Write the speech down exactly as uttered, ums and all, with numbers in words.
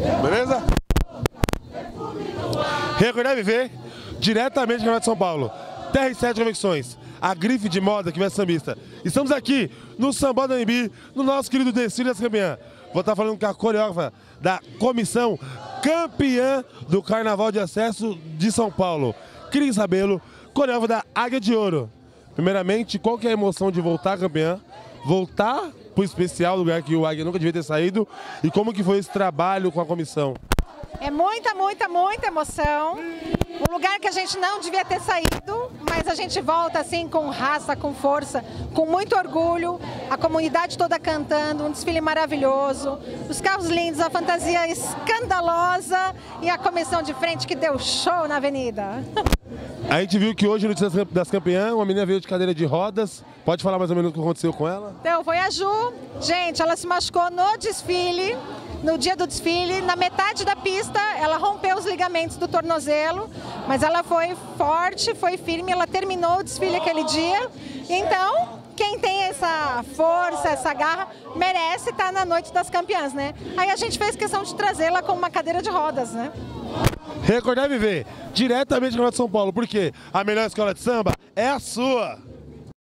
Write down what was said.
Beleza? Recordar viver diretamente do Campeonato de São Paulo. T R sete Convicções, a grife de moda que vai sambista. Estamos aqui no Sambódromo do Anhembi, no nosso querido desfile das campeãs. Vou estar falando com a coreógrafa da comissão campeã do Carnaval de Acesso de São Paulo, Cris Rabelo, coreógrafa da Águia de Ouro. Primeiramente, qual que é a emoção de voltar campeã? Voltar para o especial, lugar que o Águia nunca devia ter saído, e como que foi esse trabalho com a comissão? É muita, muita, muita emoção. Um lugar que a gente não devia ter saído, mas a gente volta assim com raça, com força, com muito orgulho. A comunidade toda cantando, um desfile maravilhoso, os carros lindos, a fantasia escandalosa e a comissão de frente que deu show na avenida. A gente viu que hoje no Dia das Campeãs, uma menina veio de cadeira de rodas. Pode falar mais ou menos o que aconteceu com ela? Então, foi a Ju. Gente, ela se machucou no desfile, no dia do desfile. Na metade da pista, ela rompeu os ligamentos do tornozelo, mas ela foi forte, foi firme, ela terminou o desfile aquele dia. Então, quem tem essa força, essa garra, merece estar na Noite das Campeãs, né? Aí a gente fez questão de trazê-la com uma cadeira de rodas, né? Recordar viver diretamente do Campeonato de São Paulo, porque a melhor escola de samba é a sua.